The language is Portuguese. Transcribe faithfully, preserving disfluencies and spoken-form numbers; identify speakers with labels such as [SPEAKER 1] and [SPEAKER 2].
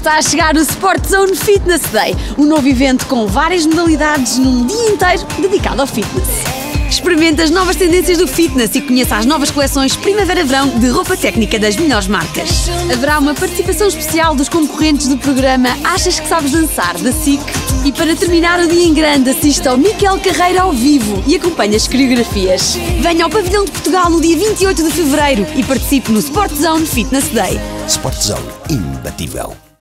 [SPEAKER 1] Está a chegar o Sport Zone Fitness Day, um novo evento com várias modalidades num dia inteiro dedicado ao fitness. Experimente as novas tendências do fitness e conheça as novas coleções Primavera-Verão de roupa técnica das melhores marcas. Haverá uma participação especial dos concorrentes do programa Achas que Sabes Dançar, da S I C. E para terminar o dia em grande, assista ao Miquel Carreira ao vivo e acompanhe as coreografias. Venha ao Pavilhão de Portugal no dia vinte e oito de fevereiro e participe no Sport Zone Fitness Day.
[SPEAKER 2] Sport Zone, imbatível.